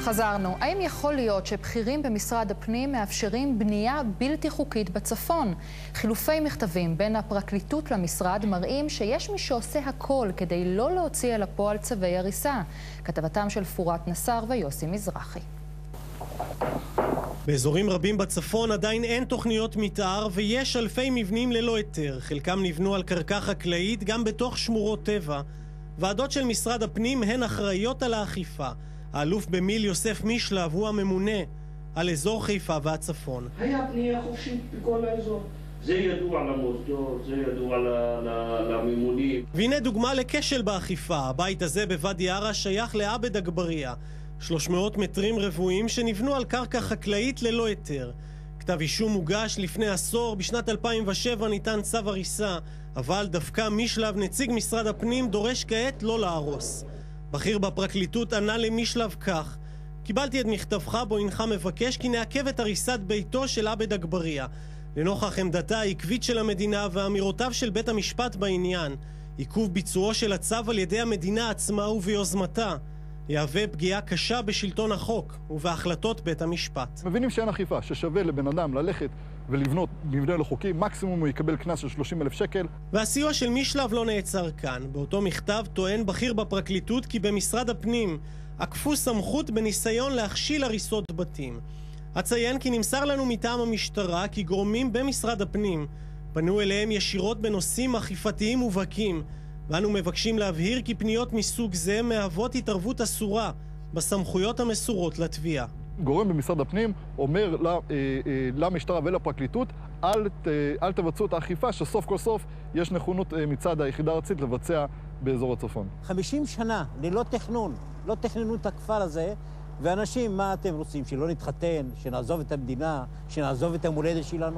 חזרנו. האם יכול להיות שבכירים במשרד הפנים מאפשרים בנייה בלתי חוקית בצפון? חילופי מכתבים בין הפרקליטות למשרד מראים שיש מי שעושה הכל כדי לא להוציא אל הפועל צווי הריסה. כתבתם של פורת נסר ויוסי מזרחי. באזורים רבים בצפון עדיין אין תוכניות מתאר ויש אלפי מבנים ללא היתר. חלקם נבנו על קרקע חקלאית גם בתוך שמורות טבע. ועדות של משרד הפנים הן אחראיות על האכיפה. האלוף במיל יוסף מישלב הוא הממונה על אזור חיפה והצפון. היה בנייה חופשית בכל האזור. זה ידוע למוסדות, זה ידוע לממונים. והנה דוגמה לכשל באכיפה. הבית הזה בוואדי ערה שייך לעבד אגבריה. 300 מטרים רבועים שנבנו על קרקע חקלאית ללא היתר. כתב אישום הוגש לפני עשור, בשנת 2007 ניתן צו הריסה, אבל דווקא מישלב, נציג משרד הפנים, דורש כעת לא להרוס. בכיר בפרקליטות ענה למישלב כך: קיבלתי את מכתבך בו אינך מבקש כי נעכב את הריסת ביתו של עבד אגבריה. לנוכח עמדתה העקבית של המדינה ואמירותיו של בית המשפט בעניין, עיכוב ביצועו של הצו על ידי המדינה עצמה וביוזמתה יהווה פגיעה קשה בשלטון החוק ובהחלטות בית המשפט. מבינים שאין אכיפה, ששווה לבן אדם ללכת ולבנות מבנה לא חוקי, מקסימום הוא יקבל קנס של 30,000 שקל. והסיוע של מישלב לא נעצר כאן. באותו מכתב טוען בכיר בפרקליטות כי במשרד הפנים עקפו סמכות בניסיון להכשיל הריסות בתים. אציין כי נמסר לנו מטעם המשטרה כי גורמים במשרד הפנים פנו אליהם ישירות בנושאים אכיפתיים מובהקים, ואנו מבקשים להבהיר כי פניות מסוג זה מהוות התערבות אסורה בסמכויות המסורות לתביעה. גורם במשרד הפנים אומר למשטרה ולפרקליטות אל תבצעו את האכיפה שסוף כל סוף יש נכונות מצד היחידה הארצית לבצע באזור הצפון. 50 שנה ללא תכנון, לא תכננו את הכפר הזה, ואנשים, מה אתם רוצים? שלא נתחתן, שנעזוב את המדינה, שנעזוב את המולדת שלנו?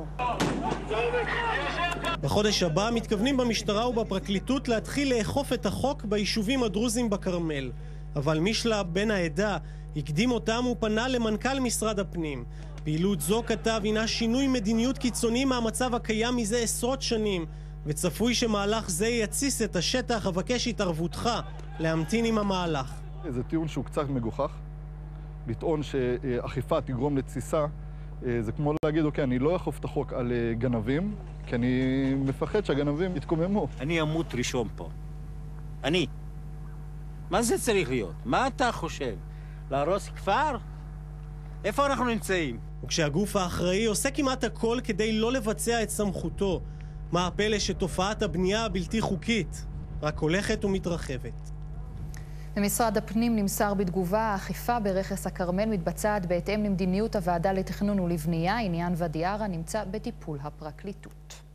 בחודש הבא מתכוונים במשטרה ובפרקליטות להתחיל לאכוף את החוק ביישובים הדרוזים בכרמל. אבל מישלב בן העדה הקדים אותם ופנה למנכ"ל משרד הפנים. פעילות זו, כתב, הינה שינוי מדיניות קיצוני מהמצב הקיים מזה עשרות שנים, וצפוי שמהלך זה יציס את השטח. אבקש התערבותך להמתין עם המהלך. זה טיעון שהוא קצת מגוחך. לטעון שאכיפה תגרום לתסיסה, זה כמו להגיד, אוקיי, אני לא אכוף את החוק על גנבים, כי אני מפחד שהגנבים יתקוממו. אני אמות ראשון פה. אני. מה זה צריך להיות? מה אתה חושב? להרוס כפר? איפה אנחנו נמצאים? וכשהגוף האחראי עושה כמעט הכל כדי לא לבצע את סמכותו, מה הפלא שתופעת הבנייה הבלתי חוקית רק הולכת ומתרחבת? במשרד הפנים נמסר בתגובה, האכיפה ברכס הכרמל מתבצעת בהתאם למדיניות הוועדה לתכנון ולבנייה. עניין ואדי ערה נמצא בטיפול הפרקליטות.